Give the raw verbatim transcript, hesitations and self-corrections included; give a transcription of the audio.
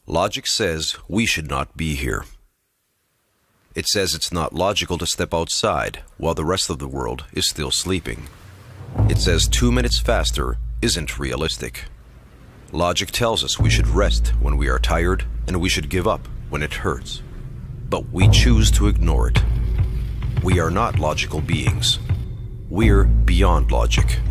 Logic says we should not be here. It says it's not logical to step outside while the rest of the world is still sleeping. It says two minutes faster isn't realistic. Logic tells us we should rest when we are tired and we should give up when it hurts. But we choose to ignore it. We are not logical beings. We're beyond logic.